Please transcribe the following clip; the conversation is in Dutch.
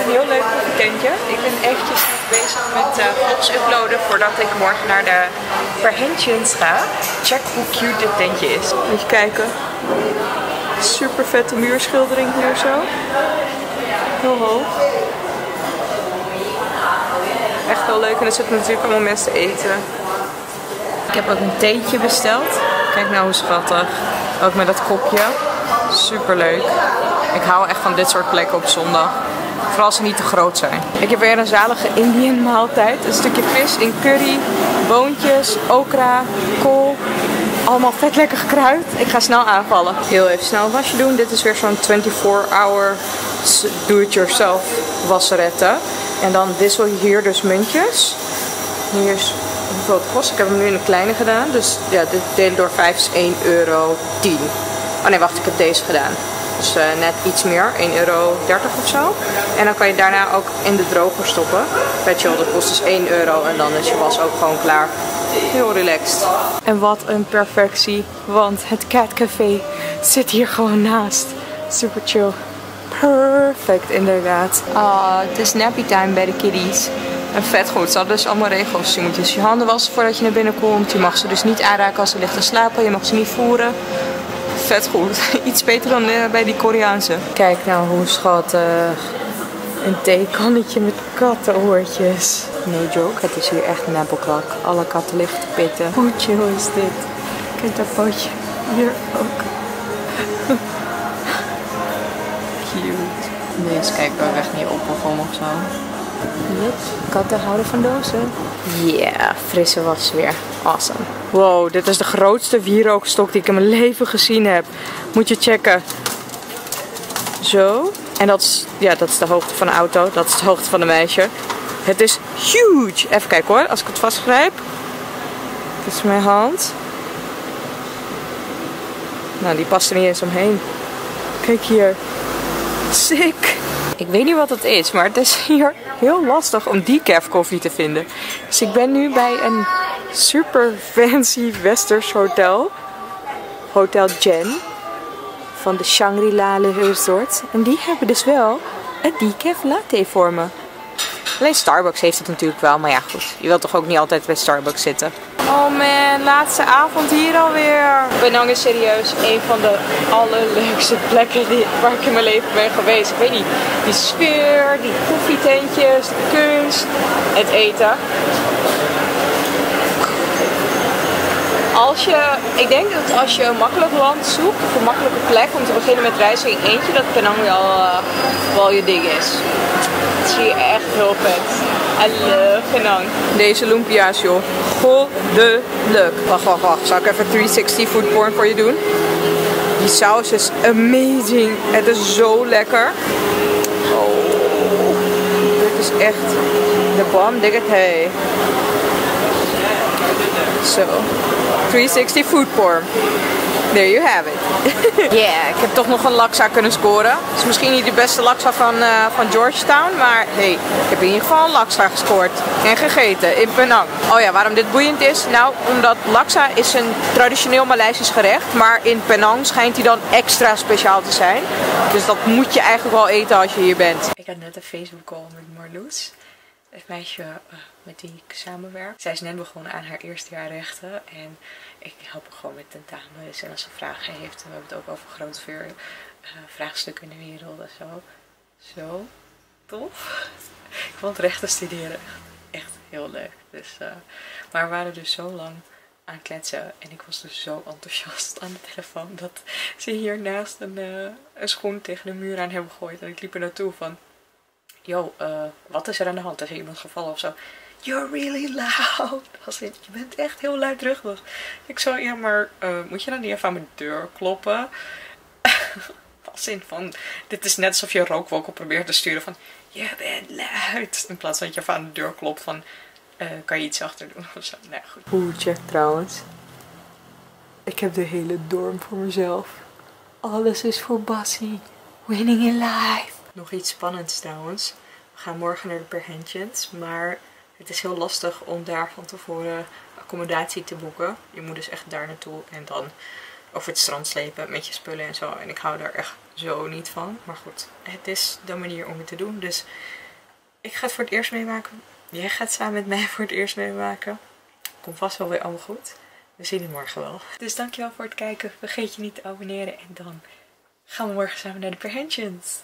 een heel leuk koffietentje. Ik ben eventjes nog bezig met vlogs uploaden voordat ik morgen naar de Perhentians ga. Check hoe cute dit tentje is. Moet je kijken. Super vette muurschildering hier zo. Heel hoog. Echt heel leuk en er zitten natuurlijk allemaal mensen te eten. Ik heb ook een theetje besteld. Kijk nou hoe schattig. Ook met dat kopje. Super leuk. Ik hou echt van dit soort plekken op zondag. Vooral als ze niet te groot zijn. Ik heb weer een zalige Indian maaltijd. Een stukje vis in curry, boontjes, okra, kool. Allemaal vet lekker gekruid. Ik ga snel aanvallen. Heel even snel een wasje doen. Dit is weer zo'n 24-hour do-it-yourself wasseretten. En dan wissel je hier dus muntjes. Hier is hoeveel het kost. Ik heb hem nu in een kleine gedaan. Dus ja, dit delen door 5 is €1,10. Oh nee, wacht, ik heb deze gedaan. Dus net iets meer, €1,30 of zo. En dan kan je daarna ook in de droger stoppen. Weet je wel, dat kost dus €1 en dan is je was ook gewoon klaar. Heel relaxed. En wat een perfectie, want het Cat Café zit hier gewoon naast. Super chill. Perfect inderdaad. Het is nappy time bij de kiddies. En vet goed, ze hadden dus allemaal regels. Je moet dus je handen wassen voordat je naar binnen komt. Je mag ze dus niet aanraken als ze ligt te slapen. Je mag ze niet voeren. Vet goed. Iets beter dan bij die Koreaanse. Kijk nou hoe schattig. Een theekannetje met kattenoortjes. No joke, het is hier echt nappelklak. Alle katten liggen te pitten. Hoe chill is dit? Kijk dat pootje. Hier ook. Cute. Deze kijken we echt niet op of om of zo. Yep, katten houden van dozen. Yeah, frisse was weer. Awesome. Wow, dit is de grootste wierookstok die ik in mijn leven gezien heb. Moet je checken. Zo. En dat is de hoogte van de auto. Dat is de hoogte van de meisje. Het is huge. Even kijken hoor, als ik het vastgrijp. Dit is mijn hand. Nou, die past er niet eens omheen. Kijk hier. Sick. Ik weet niet wat het is, maar het is hier heel lastig om decaf koffie te vinden. Dus ik ben nu bij een super fancy Westers hotel. Hotel Jen. Van de Shangri-La Resort. En die hebben dus wel een decaf latte voor me. Alleen Starbucks heeft het natuurlijk wel, maar ja goed. Je wilt toch ook niet altijd bij Starbucks zitten. Oh man, laatste avond hier alweer. Penang is serieus een van de allerleukste plekken waar ik in mijn leven ben geweest. Ik weet niet, die sfeer, die koffietentjes, de kunst, het eten. Ik denk dat als je een makkelijk land zoekt, of een makkelijke plek om te beginnen met reizen in eentje, dat Penang wel je ding is. Het is hier echt heel vet. I love Penang. Deze lumpia's joh. Goddelijk. Wacht. Zal ik even 360 food porn voor je doen? Die saus is amazing. Het is zo lekker. Oh. Dit is echt de bom diggity. Zo. 360 food porn. There you have it. Yeah, ik heb toch nog een laksa kunnen scoren. Het is misschien niet de beste laksa van Georgetown, maar hey, ik heb in ieder geval een laksa gescoord en gegeten in Penang. Oh ja, waarom dit boeiend is? Nou, omdat laksa is een traditioneel Maleisisch gerecht, maar in Penang schijnt hij dan extra speciaal te zijn. Dus dat moet je eigenlijk wel eten als je hier bent. Ik had net een Facebook call met Marloes. Het meisje met wie ik samenwerk. Zij is net begonnen aan haar eerste jaar rechten. En ik help haar gewoon met tentamens. En als ze vragen heeft, dan hebben we het ook over grote vraagstukken in de wereld en zo. Zo, tof. Ik vond rechten studeren echt heel leuk. Dus, maar we waren dus zo lang aan het kletsen. En ik was dus zo enthousiast aan de telefoon. Dat ze hier naast een schoen tegen de muur aan hebben gegooid. En ik liep er naartoe van... Yo, wat is er aan de hand? Is er iemand gevallen of zo? You're really loud. Je bent echt heel luid terug. Ik zo, ja, maar moet je dan niet even aan mijn deur kloppen? Als in van, dit is net alsof je een rookwolk op probeert te sturen van, je bent luid. In plaats van dat je even aan de deur klopt van, kan je iets achter doen of zo. Nee, goed. Oeh, check trouwens. Ik heb de hele dorm voor mezelf. Alles is voor Bassie. Winning in life. Nog iets spannends trouwens. We gaan morgen naar de Perhentians, maar het is heel lastig om daar van tevoren accommodatie te boeken. Je moet dus echt daar naartoe en dan over het strand slepen met je spullen en zo. En ik hou daar echt zo niet van. Maar goed, het is de manier om het te doen. Dus ik ga het voor het eerst meemaken. Jij gaat samen met mij voor het eerst meemaken. Komt vast wel weer allemaal goed. We zien het morgen wel. Dus dankjewel voor het kijken. Vergeet je niet te abonneren. En dan gaan we morgen samen naar de Perhentians.